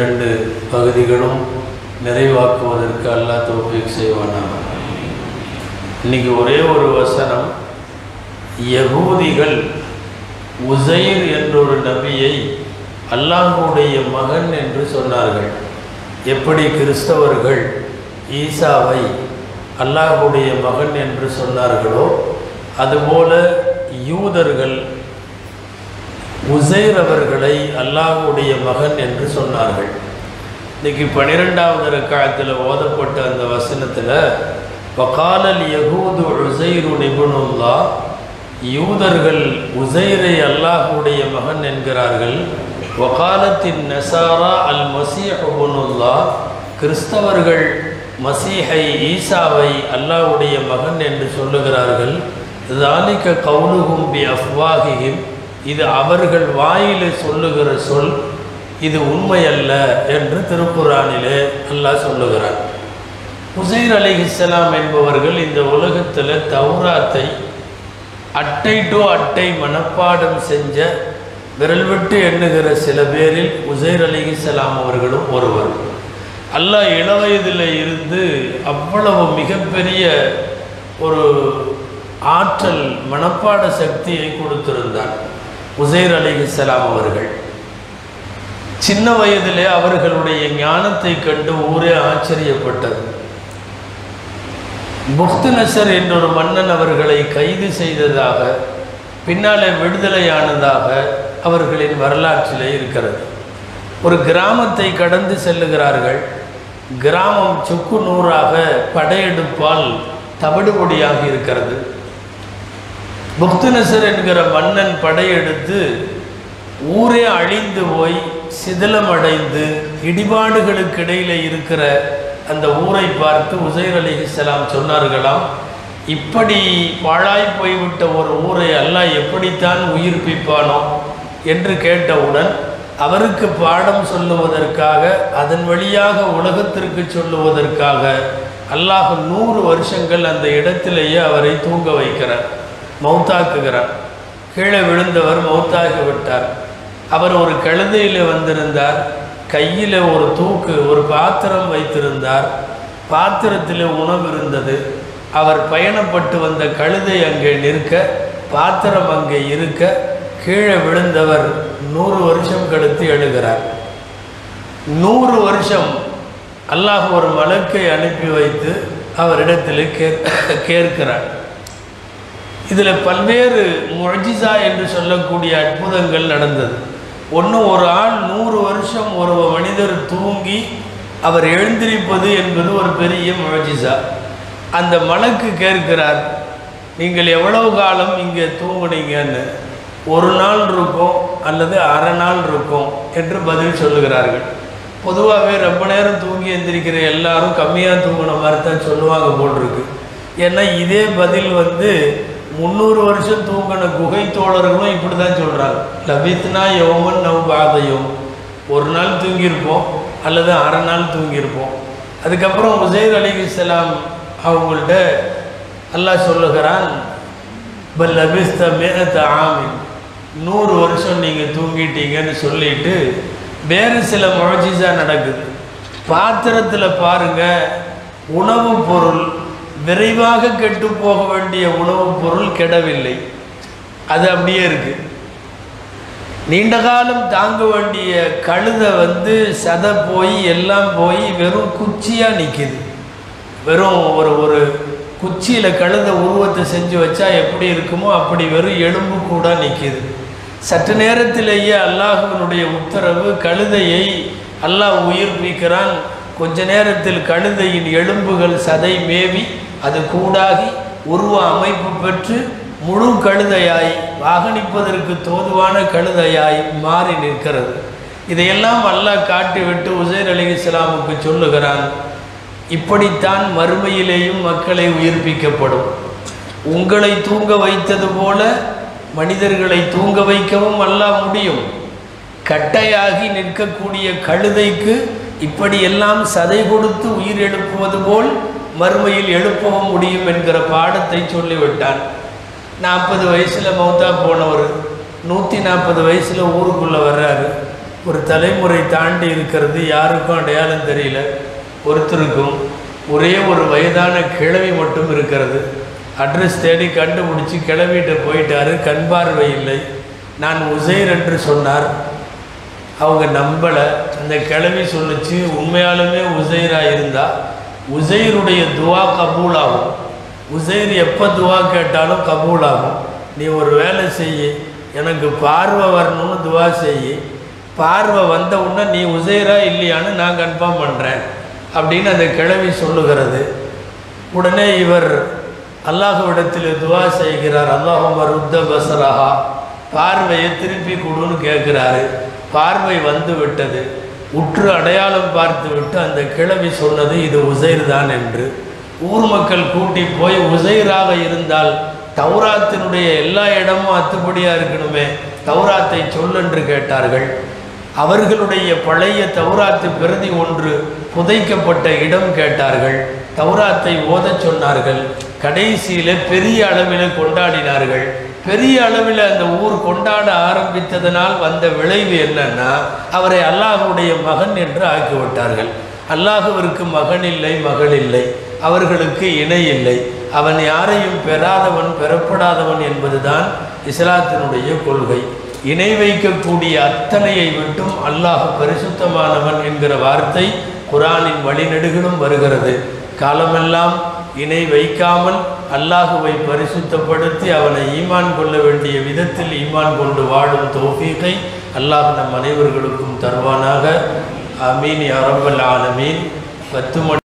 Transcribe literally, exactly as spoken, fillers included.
இரண்டு பகுதிகளும் நிறைவாக்குவதற்கு அல்லாஹ் தௌஃபீக் செய்வானாக. இன்னைக்கு ஒரே ஒரு வசனம், யகூதிகள் உஸைர் என்றொரு நபியை அல்லாஹ்வுடைய மகன் என்று சொன்னார்கள். எப்படி கிறிஸ்தவர்கள் ஈசாவை அல்லாஹ்வுடைய மகன் என்று சொன்னார்களோ அதுபோல யூதர்கள் உஸைர் அவர்களை அல்லாஹ்வுடைய மகன் என்று சொன்னார்கள். இன்னைக்கு பன்னிரெண்டாவது ரக்காயத்தில் ஓதப்பட்ட அந்த வசனத்தில் வகாலல் யகூது உஸைரு இப்னுல்லாஹ், யூதர்கள் உஸைரை அல்லாஹ்வுடைய மகன் என்கிறார்கள். வகாலத்தின் நஸாரா அல் மஸீஹ் இப்னுல்லாஹ், கிறிஸ்தவர்கள் மசீஹை ஈசாவை அல்லாஹ்வுடைய மகன் என்று சொல்லுகிறார்கள். ذَلِكَ قَوْلُهُمْ بِأَفْوَاهِهِمْ, இது அவர்கள் வாயிலே சொல்லுகிற சொல், இது உண்மையல்ல என்று திருக்குர்ஆனிலே அல்லாஹ் சொல்லுகிறார். உஸைர் அலைஹிஸ்ஸலாம் என்பவர்கள் இந்த உலகத்தில் தௌராத்தை அட்டை டு அட்டை மனப்பாடம் செஞ்ச விரல் விட்டு எண்ணுகிற சில பேரில் உஸைர் அலைஹிஸ்ஸலாம் அவர்களும் ஒருவர். அல்லாஹ் இளவயதில் இருந்து அவ்வளவு மிகப்பெரிய ஒரு ஆற்றல் மனப்பாட சக்தியை கொடுத்திருந்தார் உஸைர் அலைஹிஸ்ஸலாம் அவர்கள். சின்ன வயதிலே அவர்களுடைய ஞானத்தை கண்டு ஊரே ஆச்சரியப்பட்டது. புக்து நசர் என்றொரு மன்னன் அவர்களை கைது செய்ததாக, பின்னாலே விடுதலையானதாக அவர்களின் வரலாற்றிலே இருக்கிறது. ஒரு கிராமத்தை கடந்து செல்லுகிறார்கள். கிராமம் சுக்கு நூறாக படையெடுப்பால் தவிடுபொடியாக இருக்கிறது. புக்து நசர் என்கிற மன்னன் படையெடுத்து ஊரே அழிந்து போய் சிதிலமடைந்து இடிபாடுகளுக்கு இடையிலே இருக்கிற அந்த ஊரை பார்த்து உஸைர் அலைஹிஸ்ஸலாம் சொன்னார்களாம், இப்படி பாழாய் போய்விட்ட ஒரு ஊரை அல்லாஹ் எப்படித்தான் உயிர்ப்பிப்பானோ என்று கேட்டவுடன் அவருக்கு பாடம் சொல்லுவதற்காக, அதன் வழியாக உலகத்திற்கு சொல்லுவதற்காக அல்லாஹ் நூறு வருஷங்கள் அந்த இடத்திலேயே அவரை தூங்க வைக்கிறார், மௌத்தாக்குகிறார். கீழே விழுந்தவர் மௌத்தாகி விட்டார். அவர் ஒரு கழுதையில் வந்திருந்தார். கையில் ஒரு தூக்கு, ஒரு பாத்திரம் வைத்திருந்தார். பாத்திரத்தில் உணவு இருந்தது. அவர் பயணப்பட்டு வந்த கழுதை அங்கே நிற்க, பாத்திரம் அங்கே இருக்க, கீழே விழுந்தவர் நூறு வருஷம் கழித்து எழுகிறார். நூறு வருஷம் அல்லாஹ் ஒரு மலக்கை அனுப்பி வைத்து அவரிடத்தில் கே கேட்கிறார். இதில் பல்வேறு முஅ்ஜிஸா என்று சொல்லக்கூடிய அற்புதங்கள் நடந்தது. ஒன்று, ஒரு ஆள் நூறு வருஷம் ஒரு மனிதர் தூங்கி அவர் எழுந்திருப்பது என்பது ஒரு பெரிய முஅ்ஜிஸா. அந்த மலக்கு கேட்கிறார், நீங்கள் எவ்வளவு காலம் இங்கே தூங்குனீங்கன்னு. ஒரு நாள் இருக்கும் அல்லது அரை நாள் இருக்கும் என்று பதில் சொல்லுகிறார்கள். பொதுவாகவே ரொம்ப நேரம் தூங்கி எழுந்திருக்கிற எல்லாரும் கம்மியாக தூங்கின மாதிரி தான் சொல்லுவாங்க போட்டிருக்கு. ஏன்னா இதே பதில் வந்து முந்நூறு வருஷம் தூங்கின குகை தோழர்களும் இப்படி தான் சொல்கிறாங்க. லபித்னா யௌமன் நவ் பாதையும், ஒரு நாள் தூங்கியிருப்போம் அல்லது அரை நாள் தூங்கியிருப்போம். அதுக்கப்புறம் உஸைர் அலைஹிஸ்ஸலாம் அவங்கள்ட்ட அல்லாஹ் சொல்லுகிறான், பல் லபிஸ்த மிஅத ஆமின், நூறு வருஷம் நீங்கள் தூங்கிட்டீங்கன்னு சொல்லிட்டு வேறு சில முஅ்ஜிஸா நடக்குது. பாத்திரத்தில் பாருங்கள், உணவுப் பொருள் விரைவாக கெட்டு போக வேண்டிய உணவுப் பொருள் கெடவில்லை, அது அப்படியே இருக்கு. நீண்ட காலம் தாங்க வேண்டிய கழுதை வந்து சதை போய் எல்லாம் போய் வெறும் குச்சியாக நிற்கிது. வெறும் ஒரு ஒரு குச்சியில் கழுதை உருவத்தை செஞ்சு வச்சா எப்படி இருக்குமோ அப்படி வெறும் எலும்பு கூட நிற்கிது. சற்று நேரத்திலேயே அல்லாஹ்வினுடைய உத்தரவு, கழுதையை அல்லாஹ் உயிர்ப்பிக்கிறான். கொஞ்ச நேரத்தில் கழுதையின் எலும்புகள் சதை மேவி அது கூடாகி உருவ அமைப்பு பெற்று முழு கழுதையாய், வாகனிப்பதற்கு தோதுவான கழுதையாய் மாறி நிற்கிறது. இதையெல்லாம் அல்லாஹ் காட்டிவிட்டு உஸைர் அலைஹிஸ்ஸலாமுக்கு சொல்லுகிறான், இப்படித்தான் மறுமையிலேயும் மக்களை உயிர்ப்பிக்கப்படும். உங்களை தூங்க வைத்தது போல மனிதர்களை தூங்க வைக்கவும் அல்லாஹ் முடியும். கட்டையாகி நிற்கக்கூடிய கழுதைக்கு இப்படியெல்லாம் சதை கொடுத்து உயிர் எழுப்புவது போல் மறுமையில் எழுப்பவும் முடியும் என்கிற பாடத்தை சொல்லிவிட்டான். நாற்பது வயசில் மௌத்தா போனவர் நூற்றி நாற்பது வயசில் ஊருக்குள்ளே வர்றாரு. ஒரு தலைமுறை தாண்டி இருக்கிறது, யாருக்கும் அடையாளம் தெரியல. ஒருத்தருக்கும் ஒரே ஒரு வயதான கிழவி மட்டும் இருக்கிறது. அட்ரஸ் தேடி கண்டுபிடிச்சி கிளவிட்ட போயிட்டாரு. கண் பார்வை இல்லை. நான் உசைர் என்று சொன்னார். அவங்க நம்பலை. அந்த கிழவி சொல்லிச்சு, உண்மையாலுமே உசைராக இருந்தால் உசைருடைய துவா கபூல் ஆகும். உசைர் எப்போ துவா கேட்டாலும் கபூல் ஆகும். நீ ஒரு வேலை செய்ய, எனக்கு பார்வை வரணும்னு துவா செய்ய, பார்வை வந்த உடனே நீ உசைரா இல்லையான்னு நான் கன்ஃபார்ம் பண்ணுறேன் அப்படின்னு அந்த கிழவி சொல்லுகிறது. உடனே இவர் அல்லாஹ்விடத்தில் துவா செய்கிறார். அல்லாஹும்ம ருத்த பஸரஹா, பார்வையை திருப்பி கொடுன்னு கேட்குறாரு. பார்வை வந்து விட்டது. உற்று அடையாளம் பார்த்து விட்டு அந்த கிழவி சொன்னது இது உசைர் தான் என்று. ஊர் மக்கள் கூட்டி போய் உசைராக இருந்தால் தௌராத்தினுடைய எல்லா இடமும் அத்துப்படியாக இருக்கணுமே, தௌராத்தை சொல்லென்று கேட்டார்கள். அவர்களுடைய பழைய தௌராத்து பிரதி ஒன்று புதைக்கப்பட்ட இடம் கேட்டார்கள். தௌராத்தை ஓதச் சொன்னார்கள். கடைசியில் பெரிய அளவில் கொண்டாடினார்கள். பெரிய அளவில் அந்த ஊர் கொண்டாட ஆரம்பித்ததனால் வந்த விளைவு என்னன்னா, அவரை அல்லாஹுடைய மகன் என்று ஆக்கிவிட்டார்கள். அல்லாஹுவிற்கு மகன் இல்லை, மகள் இல்லை, அவர்களுக்கு இணை இல்லை. அவன் யாரையும் பெறாதவன், பெறப்படாதவன் என்பதுதான் இஸ்லாத்தினுடைய கொள்கை. இணை வைக்கக்கூடிய அத்தனையை விட்டும் அல்லாஹ் பரிசுத்தமானவன் என்கிற வார்த்தை குர்ஆனின் வழிநெடுகிலும் வருகிறது. காலமெல்லாம் இணை வைக்காமல் அல்லாஹுவை பரிசுத்தப்படுத்தி அவனை ஈமான் கொள்ள வேண்டிய விதத்தில் ஈமான் கொண்டு வாழும் தௌஃபீகை அல்லாஹ் நம் அனைவர்களுக்கும் தருவானாக. ஆமீன் யா ரப்பல் ஆலமீன். பத்து மணி